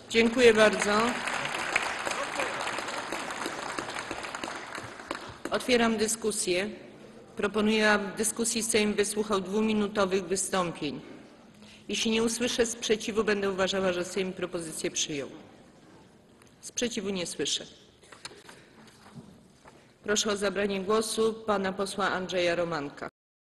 Dziękuję bardzo. Otwieram dyskusję. Proponuję, aby w dyskusji Sejm wysłuchał 2-minutowych wystąpień. Jeśli nie usłyszę sprzeciwu, będę uważała, że Sejm propozycję przyjął. Sprzeciwu nie słyszę. Proszę o zabranie głosu pana posła Andrzeja Romanka.